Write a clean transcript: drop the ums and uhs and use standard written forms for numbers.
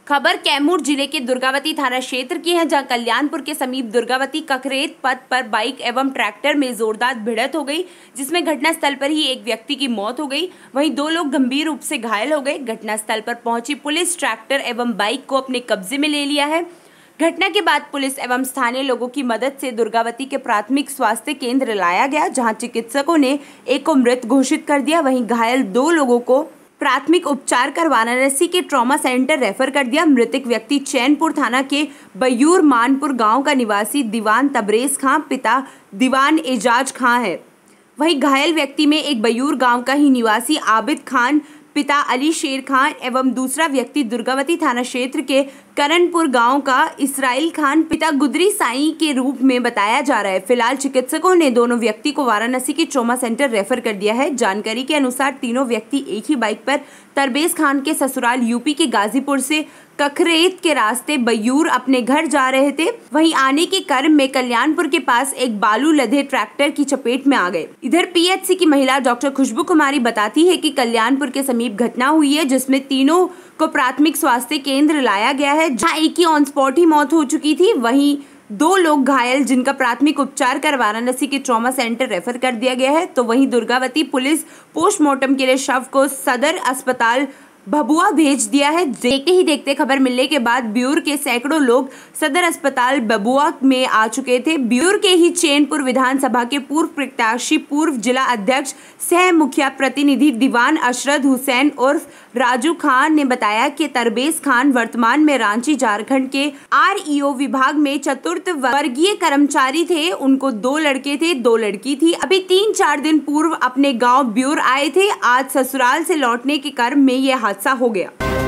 खबर कैमूर जिले के दुर्गावती थाना क्षेत्र की है, जहां कल्याणपुर के समीप दुर्गावती ककरेत पथ पर बाइक एवं ट्रैक्टर में जोरदार भिड़ंत हो गई, जिसमें घटनास्थल पर ही एक व्यक्ति की मौत हो गई। वहीं 2 लोग गंभीर रूप से घायल हो गए। घटनास्थल पर पहुंची पुलिस ट्रैक्टर एवं बाइक को अपने कब्जे में ले लिया है। घटना के बाद पुलिस एवं स्थानीय लोगों की मदद से दुर्गावती के प्राथमिक स्वास्थ्य केंद्र लाया गया, जहां चिकित्सकों ने एक को मृत घोषित कर दिया। वहीं घायल 2 लोगों को प्राथमिक उपचार कर वाराणसी के ट्रॉमा सेंटर रेफर कर दिया। मृतक व्यक्ति चैनपुर थाना के बयूर मानपुर गांव का निवासी दीवान तबरेज खां पिता दीवान एजाज खां है। वहीं घायल व्यक्ति में एक बयूर गांव का ही निवासी आबिद खान पिता अली शेर खान एवं दूसरा व्यक्ति दुर्गावती थाना क्षेत्र के करणपुर गांव का इसराइल खान पिता गुदरी साई के रूप में बताया जा रहा है। फिलहाल चिकित्सकों ने दोनों व्यक्ति को वाराणसी के ट्रॉमा सेंटर रेफर कर दिया है। जानकारी के अनुसार तीनों व्यक्ति एक ही बाइक पर तरबेज खान के ससुराल यूपी के गाजीपुर से ककरेत के रास्ते बयूर अपने घर जा रहे थे। वहीं आने के क्रम में कल्याणपुर के पास एक बालू लदे ट्रैक्टर की चपेट में आ गए। इधर पीएचसी की महिला डॉक्टर खुशबू कुमारी बताती है कि कल्याणपुर के समीप घटना हुई है, जिसमें तीनों को प्राथमिक स्वास्थ्य केंद्र लाया गया है, जहां एक की ऑन स्पॉट ही मौत हो चुकी थी। वहीं 2 लोग घायल, जिनका प्राथमिक उपचार कर वाराणसी के ट्रॉमा सेंटर रेफर कर दिया गया है। तो वहीं दुर्गावती पुलिस पोस्टमार्टम के लिए शव को सदर अस्पताल भभुआ भेज दिया है। देखते ही देखते खबर मिलने के बाद ब्यूर के सैकड़ों लोग सदर अस्पताल भभुआ में आ चुके थे। ब्यूर के ही चैनपुर विधानसभा के पूर्व प्रत्याशी, पूर्व जिला अध्यक्ष सह मुखिया प्रतिनिधि दीवान अशरद हुसैन उर्फ राजू खान ने बताया कि तरबेज खान वर्तमान में रांची झारखंड के REO विभाग में 4th वर्गीय कर्मचारी थे। उनको 2 लड़के थे, 2 लड़की थी। अभी 3-4 दिन पूर्व अपने गाँव ब्यूर आए थे। आज ससुराल से लौटने के क्रम में यह हादसा हो गया।